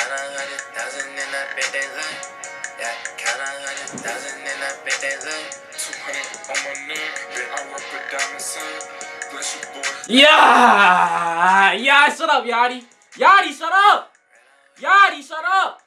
Count 100,000 and I bet they look. Yeah, count 100,000 and I bet they look. 200 on my neck, then I rock a diamond son. Bless you, boy. Yeah, shut up, Yachty. Yachty, shut up. Yachty, shut up.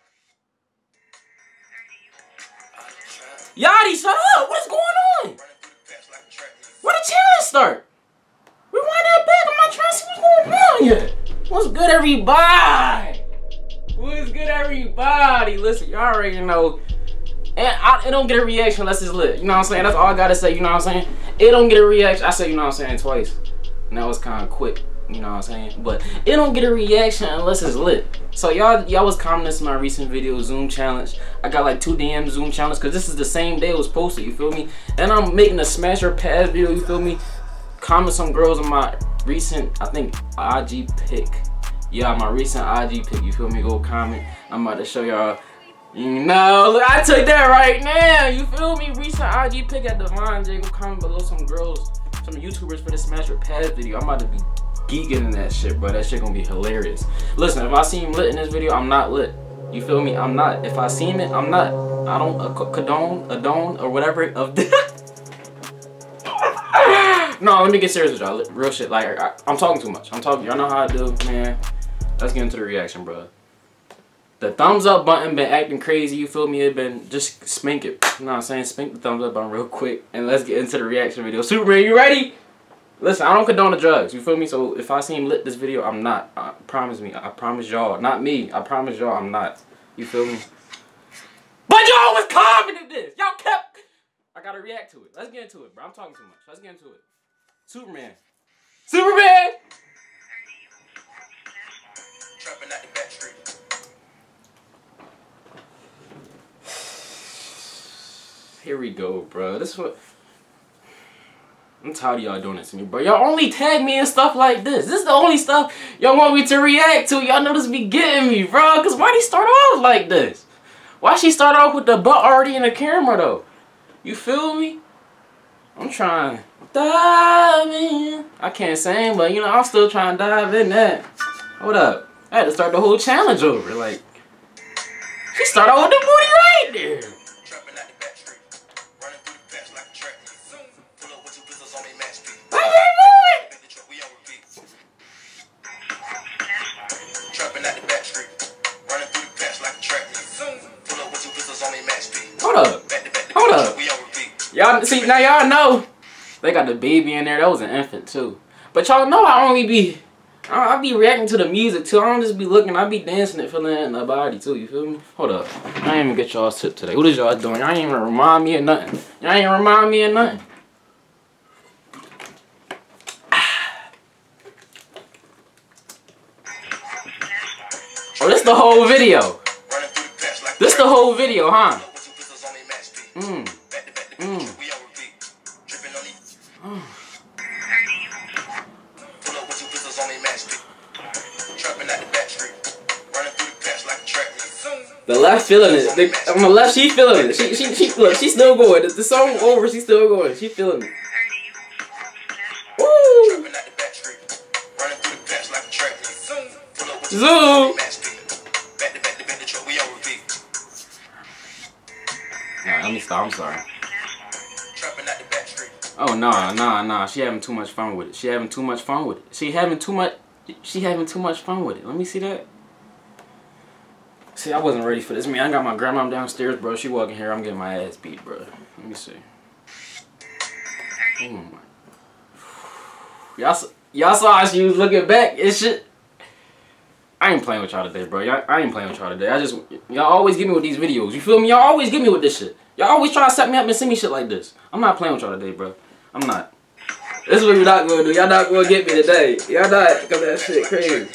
Yachty, shut up. What is going on? Where the challenge start? Rewind that back. I'm not trying to see what's going on yet. What's good, everybody? What's good, everybody? Listen, y'all already know. And it don't get a reaction unless it's lit. You know what I'm saying? That's all I gotta say. You know what I'm saying? It don't get a reaction. I say, you know what I'm saying, twice. And that was kind of quick. You know what I'm saying? But it don't get a reaction unless it's lit. So y'all was commenting on my recent video, Zoom challenge. I got like 2 DM Zoom challenge because this is the same day it was posted. You feel me? And I'm making a smash or pass video. You feel me? Comment some girls on my recent, I think, IG pic. Yeah, my recent IG pic. You feel me? Go comment. I'm about to show y'all. You know, look, I took that right now. You feel me? Recent IG pic at Devon J. Go comment below some girls, some YouTubers for the smash or pass video. I'm about to be geeking in that shit, bro. That shit gonna be hilarious. Listen, if I see him lit in this video, I'm not lit. You feel me? I'm not. If I see him, I'm not. I don't condone or whatever of that. No, let me get serious with y'all. Real shit. Like, I'm talking too much. I'm talking. Y'all know how I do, man. Let's get into the reaction, bro. The thumbs up button been acting crazy. You feel me? It been just spank it. You know what I'm saying? Spank the thumbs up button real quick, and let's get into the reaction video. Superman, you ready? Listen, I don't condone the drugs. You feel me? So if I see him lit this video, I'm not. Promise me. I promise y'all. Not me. I promise y'all I'm not. You feel me? But y'all was commenting this. Y'all kept. I gotta react to it. Let's get into it, bro. I'm talking too much. Let's get into it. Superman. Superman! Trapping at the back street. Here we go, bro. This is what. I'm tired of y'all doing this to me, bro. Y'all only tag me and stuff like this. This is the only stuff y'all want me to react to. Y'all know this be getting me, bro. Cause why'd he start off like this? Why she start off with the butt already in the camera though? You feel me? I'm trying to dive in. I can't sing, but you know, I'm still trying to dive in that. Hold up. I had to start the whole challenge over. Like, she started off with the booty right there. Hold up. Hold up. Y'all see, now y'all know they got the baby in there. That was an infant too. But y'all know I be reacting to the music too. I don't just be looking, I be dancing and feeling it in the body too, you feel me? Hold up. I ain't even get y'all's tip today. What is y'all doing? Y'all ain't even remind me of nothing. Y'all ain't remind me of nothing. Oh, this the whole video. This the whole video, huh? The left feeling it. On the left, she feeling it. Look, she's still going. The song over, she's still going. She feeling it. Woo! Zoom! Alright, let me stop. I'm sorry. Oh, nah. She having too much fun with it. She having too much fun with it. She having too much fun with it. Let me see that. See, I wasn't ready for this. Man, I got my grandma downstairs, bro. She walking here. I'm getting my ass beat, bro. Let me see. Oh my. Y'all saw how she was looking back and shit. I ain't playing with y'all today, bro. I ain't playing with y'all today. Y'all always get me with these videos. You feel me? Y'all always get me with this shit. Y'all always try to set me up and send me shit like this. I'm not playing with y'all today, bro. I'm not. This is what you're not gonna do. Y'all not gonna get me today. Y'all not, because that shit crazy.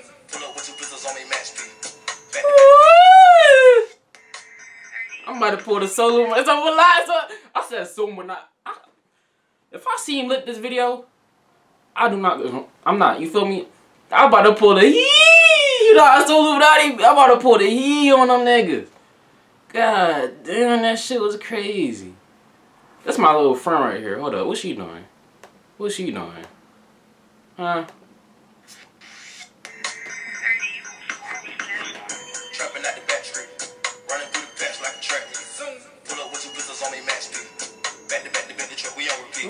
I'm about to pull the solo. It's over live. I said solo, not. If I see him lit this video, I'm not. You feel me? I'm about to pull the hee. You know, I told Illuminati. I'm about to pull the hee on them niggas. God damn, that shit was crazy. That's my little friend right here. Hold up. What's she doing? What's she doing? Huh?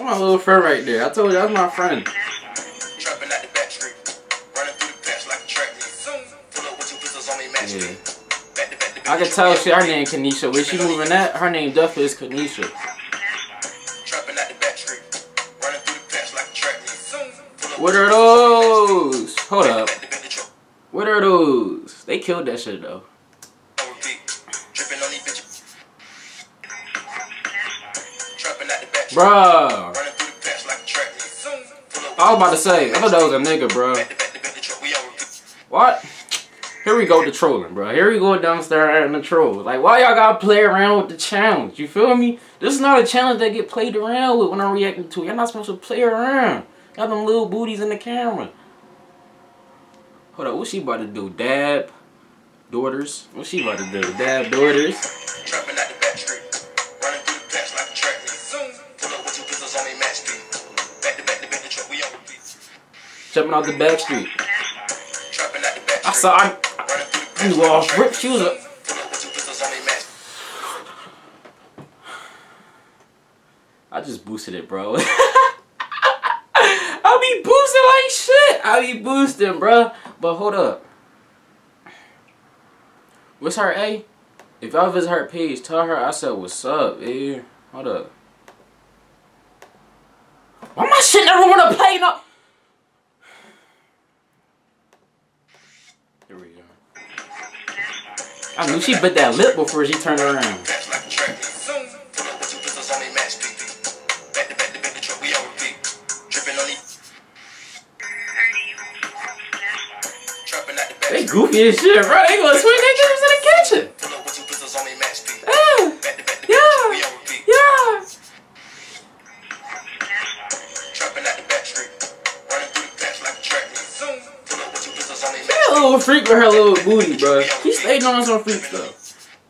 my little friend right there. I told you that's my friend. Trapping at the back street. Running through the patch like a track meet. Pull up with 2 pistols on me, match me. I can tell she her name Kanisha. When she moving that, her name definitely is Kanisha. Trapping at the back street. Running through the patch like a track meet. What are those? Hold up. What are those? They killed that shit though. Bruh. I was about to say, I thought that was a nigga, bro. What? Here we go to trolling, bro. Here we go downstairs and the troll. Like, why y'all gotta play around with the challenge? You feel me? This is not a challenge that get played around with when I'm reacting to it. Y'all not supposed to play around. Got them little booties in the camera. Hold up, what she about to do? Dab daughters? What she about to do? Dab daughters? Trapping at the back street. Running through the patch like a track meet. Pull up with 2 pistols on me, match me. Back to back the truck, we on repeat. Jumping out the back street. Trapping at the back street. I saw I knew off rip. She was a. Pull up with 2 pistols on me, match. I just boosted it, bro. I be boosting like shit. I be boosting, bro. But hold up. What's her A? If y'all visit her page, tell her I said what's up, eh? Hold up. Why my shit never wanna play no? Here we go. I knew she bit that lip before she turned around. They goofy as shit, bro. They gonna swing their games in the kitchen. Yeah. She a little freak with her little booty, bro. She stayed on some freak stuff.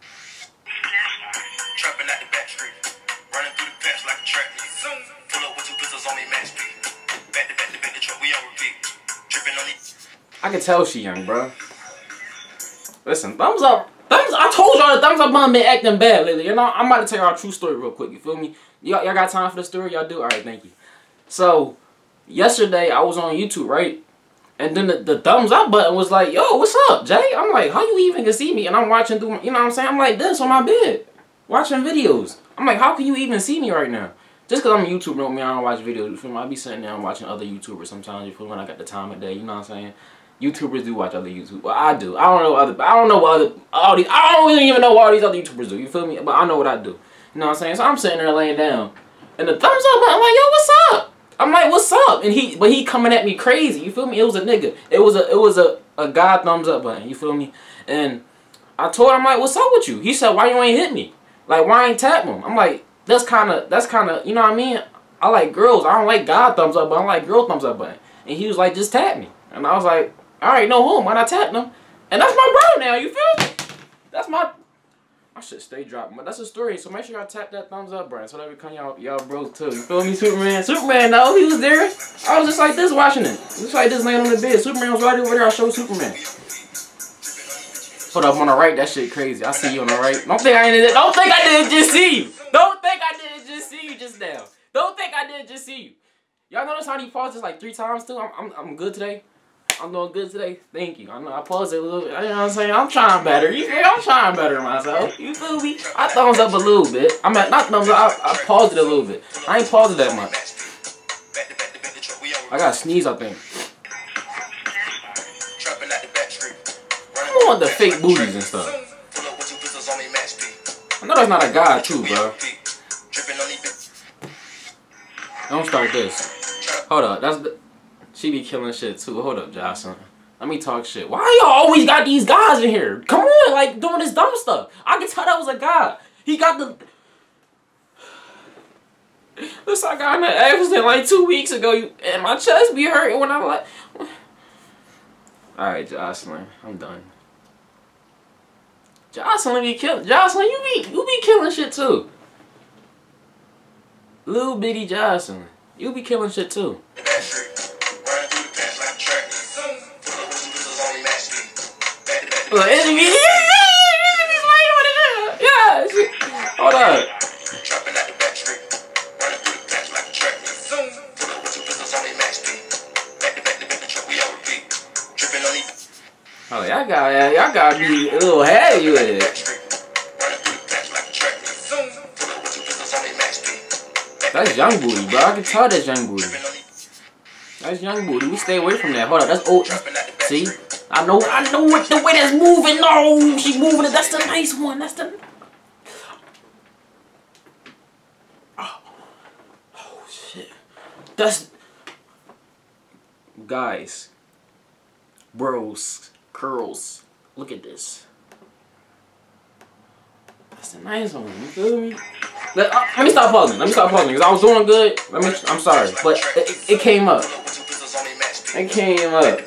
I can tell she young, bro. Listen, thumbs up. I told y'all the thumbs up button been acting bad lately. You know, I'm about to tell y'all a true story real quick. You feel me? Y'all got time for the story? Y'all do? Alright, thank you. So, yesterday I was on YouTube, right? And then the thumbs up button was like, yo, what's up, Jay? I'm like, how you even can see me? And I'm watching through, you know what I'm saying? I'm like this on my bed, watching videos. I'm like, how can you even see me right now? Just because I'm a YouTuber don't mean I don't watch videos. You feel me? I be sitting there and watching other YouTubers sometimes. You feel me? When I got the time of day, you know what I'm saying? YouTubers do watch other YouTubers. Well, I do. I don't know all these. I don't really even know what all these other YouTubers do. You feel me? But I know what I do. You know what I'm saying? So I'm sitting there laying down, and the thumbs up button, I'm like, yo, what's up? I'm like, what's up? And he coming at me crazy. You feel me? It was a nigga. It was a God thumbs up button. You feel me? And I told him, I'm like, what's up with you? He said, why you ain't hit me? Like, why I ain't tap him? I'm like, that's kind of, you know what I mean? I like girls. I don't like God thumbs up button. I like girl thumbs up button. And he was like, just tap me. And I was like, all right, no home. Why not tap them? And that's my bro now. You feel me? That's my shit stay dropping. But that's a story. So make sure y'all tap that thumbs up, bro. So that we become y'all bros too. You feel me? Superman. Superman, though. He was there. I was just like this watching it. Just like this laying on the bed. Superman was right over there. I showed Superman. Hold up, on the right. That shit crazy. I see you on the right. Don't think I didn't just see you. Don't think I didn't just see you just now. Don't think I didn't just see you. Y'all notice how he paused this like 3 times too? I'm good today. I'm doing good today. Thank you. I know I paused it a little bit. You know what I'm saying? I'm trying better. You feel? I'm trying better myself. You feel me? I thumbs up a little bit. I mean, not thumbs up. I paused it a little bit. I ain't paused it that much. I got to sneeze, I think. I want the fake booties and stuff. I know that's not a guy too, bro. Don't start this. Hold up. That's the... She be killing shit too. Hold up, Jocelyn. Let me talk shit. Why y'all always got these guys in here? Come on, like doing this dumb stuff. I can tell that was a guy. He got the... This I got in an accident like 2 weeks ago, and my chest be hurting when I'm like... Alright, Jocelyn. I'm done. Jocelyn be killing... Jocelyn, you be killing shit too. Little bitty Jocelyn. You be killing shit too. Look, hold up. y'all gotta be a little heavy with it. That's young booty, bro. I can tell that's young booty. That's young booty. We stay away from that. Hold up, that's old. See? I know what the way that's moving. No, she moving it. That's the nice one. That's the. Oh shit. That's. Guys. Bros. Curls. Look at this. That's a nice one. You feel me? Let me stop pausing. Let me stop pausing because I was doing good. I'm sorry, but it came up. It came up.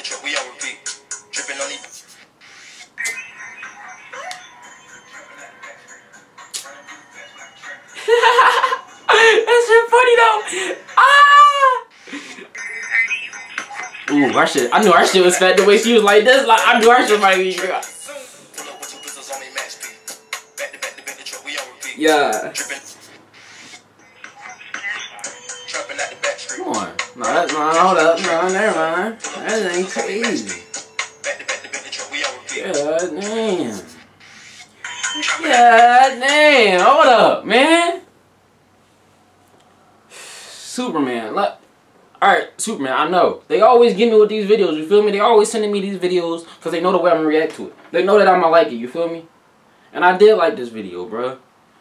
That shit funny though. Ah! Ooh, our shit. I knew our shit was fat the way she was like this. Like I knew our shit might be. Yeah. Come on. No, that's not. Hold up. No, never mind. That ain't crazy. God damn. God damn. Hold up, man. Superman. Look. Alright, Superman, I know. They always give me with these videos, you feel me? They always sending me these videos because they know the way I'm going to react to it. They know that I'm going to like it, you feel me? And I did like this video, bro.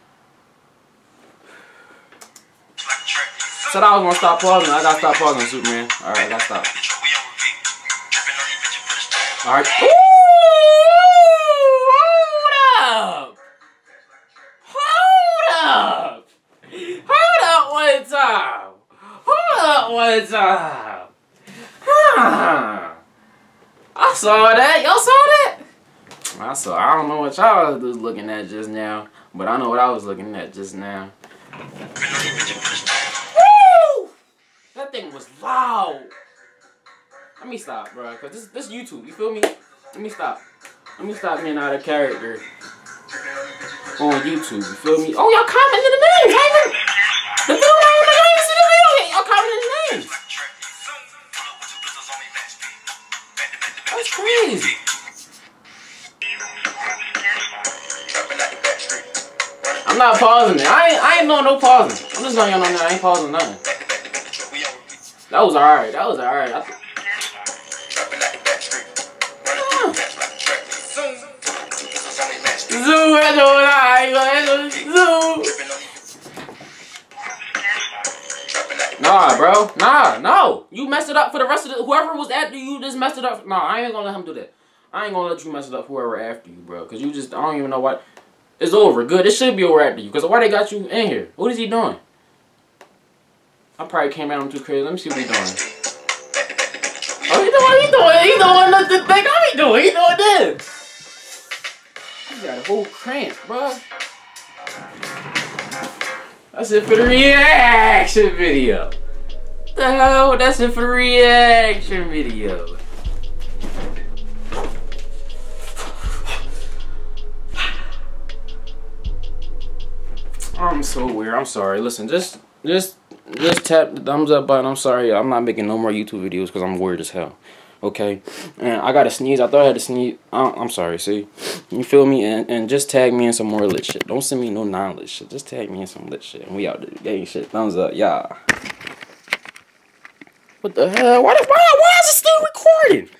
Said I was going to stop pausing. I got to stop pausing, Superman. Alright, I got to stop. Alright. Hold up! Hold up! Hold up one time! Hold up one time. I saw that. Y'all saw that? I don't know what y'all was looking at just now, but I know what I was looking at just now. Woo! That thing was loud. Let me stop, bro, cause this YouTube. You feel me? Let me stop. Let me stop being out of character on YouTube. You feel me? Oh, y'all commenting the names, ain't it? The video y'all commenting the names. That's crazy. I'm not pausing it. I ain't doing no pausing. I'm just letting y'all know that I ain't pausing nothing. That was alright. That was alright. Nah, bro. Nah, no. You messed it up for the rest of the... Whoever was after you just messed it up. Nah, I ain't gonna let him do that. I ain't gonna let you mess it up whoever after you, bro. Because you just... I don't even know what... It's over. Good. It should be over after you. Because why they got you in here? What is he doing? I probably came at him too crazy. Let me see what he doing. Oh, he doing nothing. Think how he doing? He doing this. He got a whole cramp, bro. That's it for the reaction video. What the hell? That's it for the reaction video. I'm so weird. I'm sorry. Listen, just tap the thumbs up button. I'm sorry. I'm not making no more YouTube videos because I'm weird as hell. Okay, and I gotta sneeze. I thought I had to sneeze. I'm sorry. See, you feel me? And just tag me in some more lit shit. Don't send me no non-lit shit. Just tag me in some lit shit. And we out there. Gang shit. Thumbs up, yeah. What the hell? Why is it still recording?